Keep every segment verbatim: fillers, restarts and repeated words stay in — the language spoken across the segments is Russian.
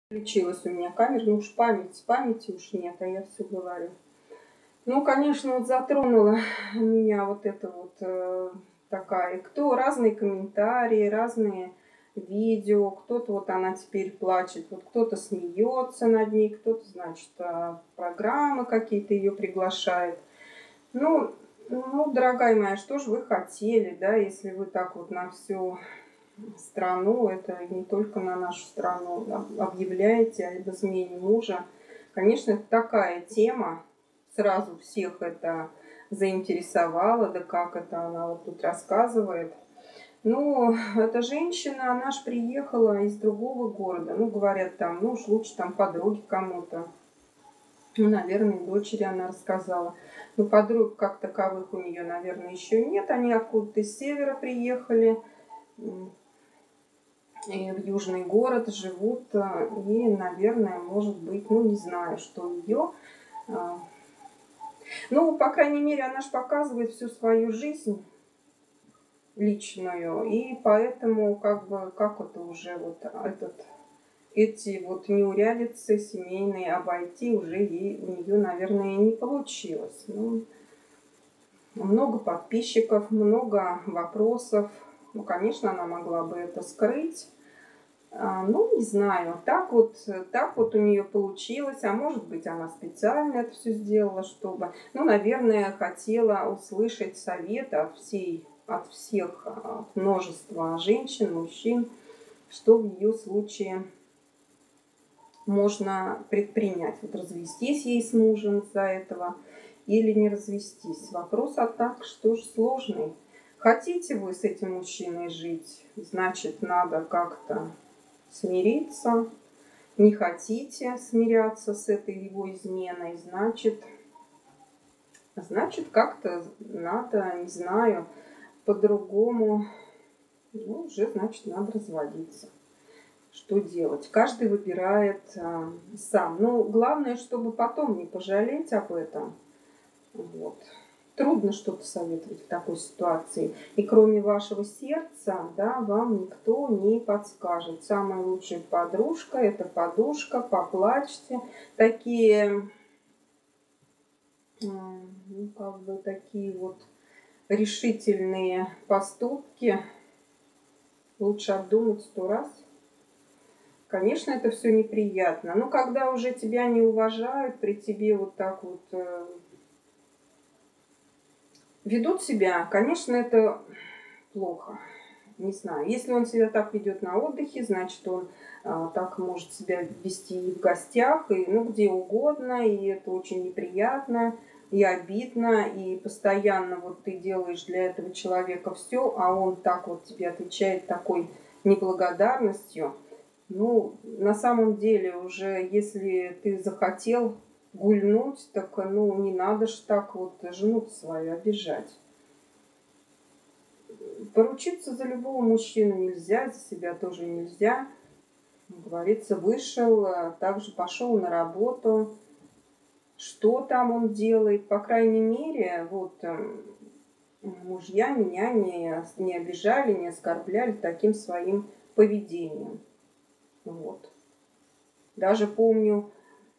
Включилась у меня камера, ну уж память, памяти уж нет, а я все говорю. Ну, конечно, вот затронула меня вот это вот э, такая, кто разные комментарии, разные видео, кто-то вот она теперь плачет, вот кто-то смеется над ней, кто-то, значит, а, программы какие-то ее приглашает. Ну, ну, дорогая моя, что же вы хотели, да, если вы так вот на всю страну, это не только на нашу страну, объявляете об измене мужа. Конечно, это такая тема, сразу всех это заинтересовало, да как это она вот тут рассказывает. Ну, эта женщина, она ж приехала из другого города, ну, говорят там, ну уж лучше там подруги кому-то. Ну, наверное, дочери она рассказала. Ну, подруг как таковых у нее, наверное, еще нет. Они откуда-то из севера приехали и в южный город живут, и, наверное, может быть, ну, не знаю, что ее. Ну, по крайней мере, она же показывает всю свою жизнь личную, и поэтому, как бы, как это уже вот этот, эти вот неурядицы семейные обойти уже ей, у нее, наверное, не получилось. Ну, много подписчиков, много вопросов. Ну, конечно, она могла бы это скрыть. Ну, не знаю, так вот, так вот у нее получилось, а может быть, она специально это все сделала, чтобы, ну, наверное, хотела услышать советы от всей, от всех, от множества женщин, мужчин, что в ее случае можно предпринять. Вот развестись ей с мужем из-за этого или не развестись. Вопрос, а так, что ж сложный. Хотите вы с этим мужчиной жить, значит, надо как-то смириться. Не хотите смиряться с этой его изменой, значит, значит как-то надо, не знаю, по-другому, ну, уже, значит, надо разводиться. Что делать? Каждый выбирает а, сам. Но главное, чтобы потом не пожалеть об этом. Вот. Трудно что-то советовать в такой ситуации. И кроме вашего сердца, да, вам никто не подскажет. Самая лучшая подружка – это подушка, поплачьте. Такие, ну, как бы такие вот решительные поступки лучше обдумать сто раз. Конечно, это все неприятно. Но когда уже тебя не уважают, при тебе вот так вот ведут себя, конечно, это плохо. Не знаю, если он себя так ведет на отдыхе, значит, он а, так может себя вести и в гостях, и ну где угодно, и это очень неприятно, и обидно, и постоянно вот ты делаешь для этого человека все, а он так вот тебе отвечает такой неблагодарностью. Ну, на самом деле уже, если ты захотел гульнуть, так ну не надо ж так вот жену свою обижать. Поручиться за любого мужчину нельзя, за себя тоже нельзя. Как говорится, вышел, также пошел на работу. Что там он делает? По крайней мере, вот мужья меня не, не обижали, не оскорбляли таким своим поведением. Вот. Даже помню,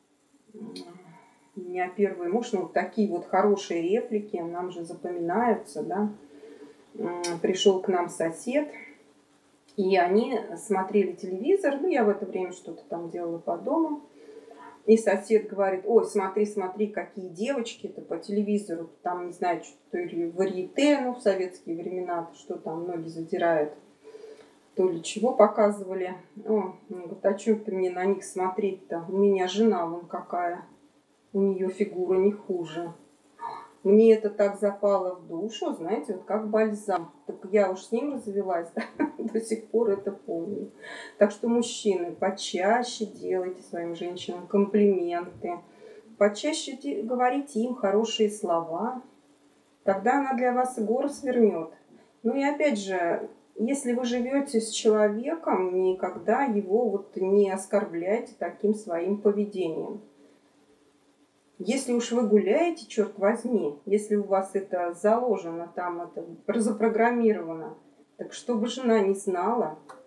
у меня первый муж, ну, такие вот хорошие реплики, нам же запоминаются, да. Пришел к нам сосед, и они смотрели телевизор, ну, я в это время что-то там делала по дому, и сосед говорит: ой, смотри, смотри, какие девочки-то по телевизору, там, не знаю, что-то или варьете, ну, в советские времена, что там ноги задирают, то ли чего показывали. О, он говорит: а что ты мне на них смотреть-то? У меня жена вон какая, у нее фигура не хуже. Мне это так запало в душу, знаете, вот как бальзам. Так я уж с ним развелась, да? До сих пор это помню. Так что, мужчины, почаще делайте своим женщинам комплименты, почаще говорите им хорошие слова. Тогда она для вас и горы свернет. Ну и опять же, если вы живете с человеком, никогда его вот не оскорбляйте таким своим поведением. Если уж вы гуляете, черт возьми, если у вас это заложено, там это запрограммировано, так чтобы жена не знала,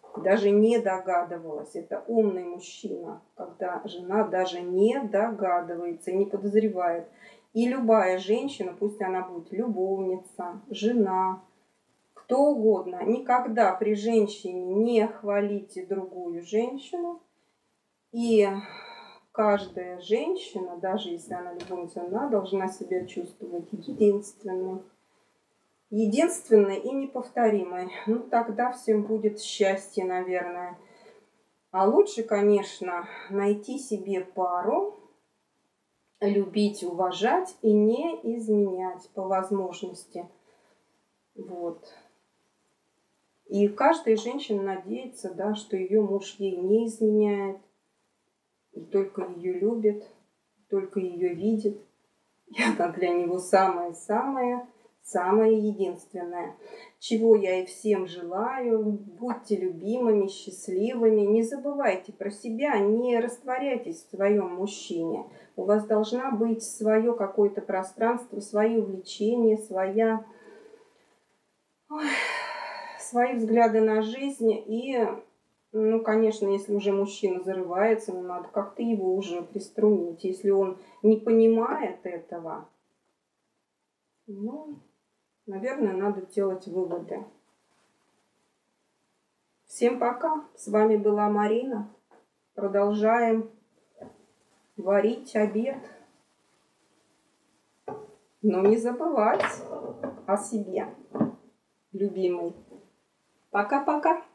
даже не догадывалась. Это умный мужчина, когда жена даже не догадывается, не подозревает. И любая женщина, пусть она будет любовница, жена, кто угодно, никогда при женщине не хвалите другую женщину. И каждая женщина, даже если она любовница, она должна себя чувствовать единственной. Единственной и неповторимой. Ну, тогда всем будет счастье, наверное. А лучше, конечно, найти себе пару, любить, уважать и не изменять по возможности. Вот. И каждая женщина надеется, да, что ее муж ей не изменяет, и только ее любит, только ее видит. И она для него самое-самое, самое единственное. Чего я и всем желаю. Будьте любимыми, счастливыми. Не забывайте про себя, не растворяйтесь в своем мужчине. У вас должна быть свое какое-то пространство, свои увлечения, своя... Ой, свои взгляды на жизнь. И, ну, конечно, если уже мужчина зарывается, ну, надо как-то его уже приструнить. Если он не понимает этого, ну, наверное, надо делать выводы. Всем пока. С вами была Марина. Продолжаем варить обед. Но не забывать о себе, любимый. Пока-пока.